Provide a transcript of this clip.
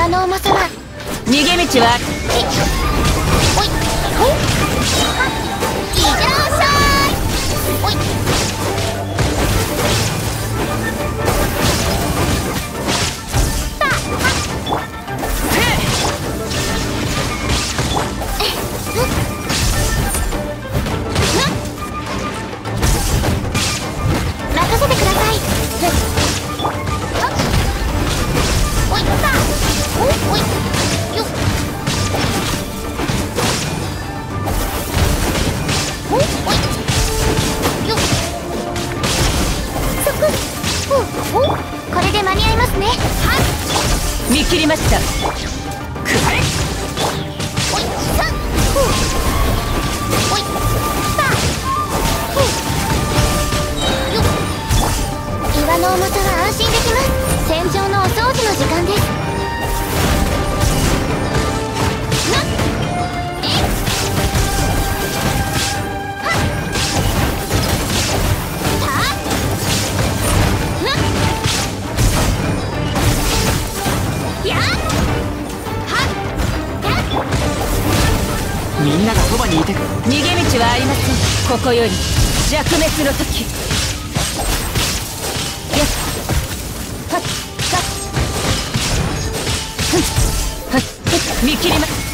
岩の重さは逃げ道はおいほっいらっしゃいおい任せてください。おいさおいよっおいよっそここれで間に合いますね。はっ見切りました。くらえおいさおいさよっ岩の重さは安心できます。戦場のお掃除の時間です。なっえっはっはっなっやっはっやっみんながそばにいて。 逃げ道はありません。ここより弱滅の時。やっはっはっはっはっ見切ります。